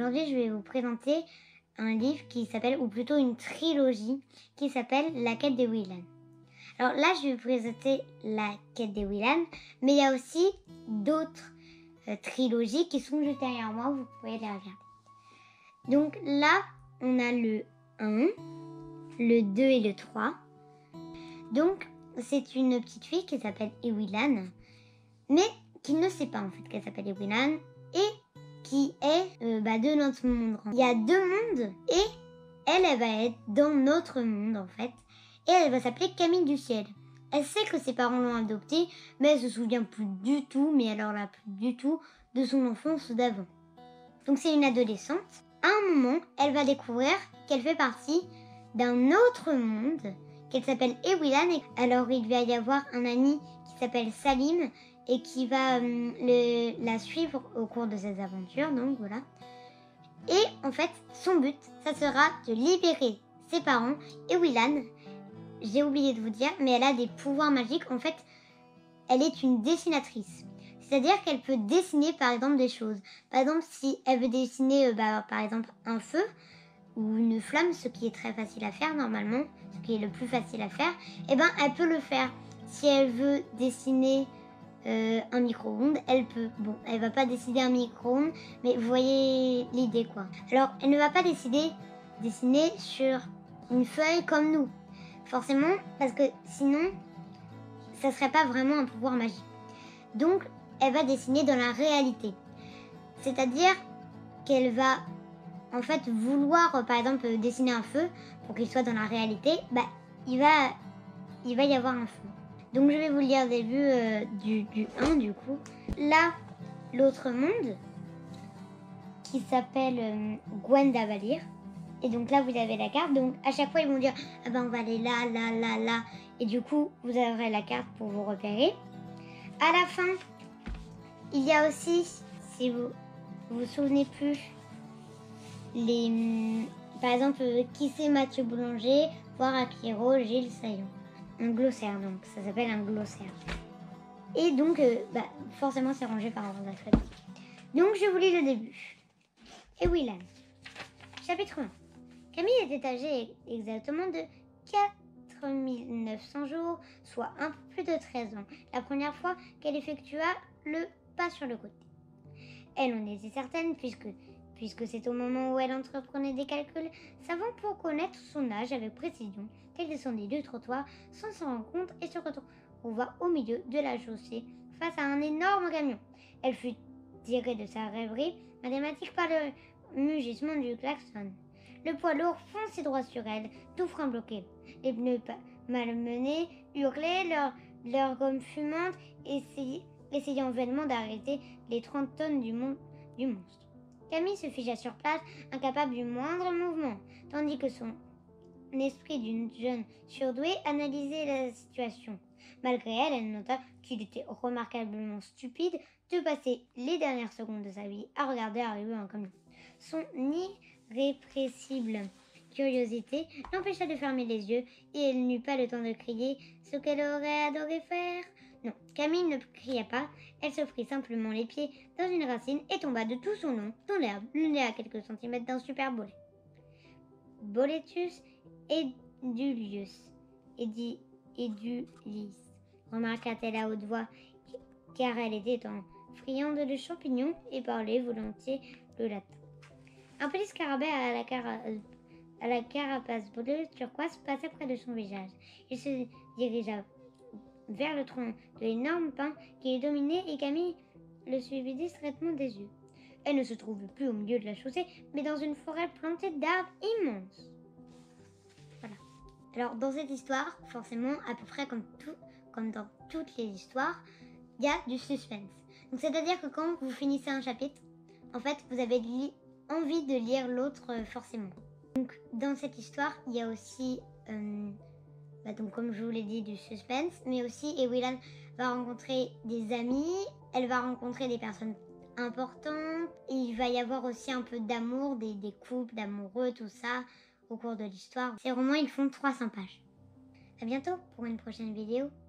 Aujourd'hui, je vais vous présenter un livre qui s'appelle, ou plutôt une trilogie, qui s'appelle La quête de Willan. Alors là, je vais vous présenter La quête de Willan, mais il y a aussi d'autres trilogies qui sont juste derrière moi, vous pouvez les regarder. Donc là, on a le 1, le 2 et le 3. Donc, c'est une petite fille qui s'appelle Ewillan, mais qui ne sait pas en fait qu'elle s'appelle Ewillan, et qui est de notre monde. Il y a deux mondes, et elle va être dans notre monde en fait, et elle va s'appeler Camille du ciel. Elle sait que ses parents l'ont adoptée, mais elle se souvient plus du tout, mais alors là plus du tout, de son enfance d'avant. Donc c'est une adolescente. À un moment, elle va découvrir qu'elle fait partie d'un autre monde, qu'elle s'appelle Ewillan. Alors il va y avoir un ami qui s'appelle Salim et qui va la suivre au cours de ses aventures, donc voilà. Et en fait, son but, ça sera de libérer ses parents. Ewillan, j'ai oublié de vous dire, mais elle a des pouvoirs magiques. En fait, elle est une dessinatrice. C'est-à-dire qu'elle peut dessiner par exemple des choses. Par exemple, si elle veut dessiner par exemple un feu ou une flamme, ce qui est très facile à faire normalement, ce qui est le plus facile à faire, eh ben elle peut le faire. Si elle veut dessiner un micro-ondes, elle peut. Bon, elle va pas dessiner un micro-ondes, mais vous voyez l'idée quoi. Alors, elle ne va pas dessiner sur une feuille comme nous, forcément, parce que sinon, ça serait pas vraiment un pouvoir magique. Donc, elle va dessiner dans la réalité. C'est-à-dire qu'elle va en fait vouloir, par exemple, dessiner un feu pour qu'il soit dans la réalité, il va y avoir un feu. Donc je vais vous lire le début du 1 du coup. Là, l'autre monde, qui s'appelle Gwendavallir. Et donc là, vous avez la carte. Donc à chaque fois, ils vont dire, ah ben on va aller là, là, là, là. Et du coup, vous aurez la carte pour vous repérer. À la fin, il y a aussi, si vous vous souvenez plus, par exemple, qui c'est Mathieu Boulanger, voir Akiro, Gilles Saillon. Un glossaire, donc ça s'appelle un glossaire. Et donc, forcément, c'est rangé par ordre alphabétique. Donc, je vous lis le début. Ewillan. Chapitre 1. Camille était âgée exactement de 4900 jours, soit un peu plus de 13 ans, la première fois qu'elle effectua le pas sur le côté. Elle en était certaine puisque c'est au moment où elle entreprenait des calculs savants pour connaître son âge avec précision qu'elle descendit du trottoir sans s'en rendre compte et se retrouva au milieu de la chaussée face à un énorme camion. Elle fut tirée de sa rêverie mathématique par le mugissement du klaxon. Le poids lourd fonçait droit sur elle, tout frein bloqué. Les pneus malmenés hurlaient, leurs gommes fumantes, essayant vainement d'arrêter les 30 tonnes du monstre. Camille se figea sur place, incapable du moindre mouvement, tandis que son esprit d'une jeune surdouée analysait la situation. Malgré elle, elle nota qu'il était remarquablement stupide de passer les dernières secondes de sa vie à regarder arriver un camion. Son irrépressible curiosité l'empêcha de fermer les yeux et elle n'eut pas le temps de crier ce qu'elle aurait adoré faire. Non, Camille ne cria pas, elle s'offrit simplement les pieds dans une racine et tomba de tout son long dans l'herbe, le nez à quelques centimètres d'un super bolet. Boletus edulius, edulis, remarqua-t-elle à haute voix, car elle était en friande de champignons et parlait volontiers le latin. Un petit scarabée à la carapace bleue turquoise passa près de son visage. Il se dirigea vers le tronc de l'énorme pin qui les dominait et Camille le suivit distraitement des yeux. Elle ne se trouvait plus au milieu de la chaussée, mais dans une forêt plantée d'arbres immenses. Voilà. Alors dans cette histoire, forcément, à peu près comme dans toutes les histoires, il y a du suspense. Donc c'est-à-dire que quand vous finissez un chapitre, en fait, vous avez envie de lire l'autre forcément. Donc dans cette histoire, il y a aussi donc comme je vous l'ai dit, du suspense, mais aussi Ewillan va rencontrer des amis, elle va rencontrer des personnes importantes, et il va y avoir aussi un peu d'amour, des couples d'amoureux, tout ça, au cours de l'histoire. Ces romans, ils font 300 pages. À bientôt pour une prochaine vidéo.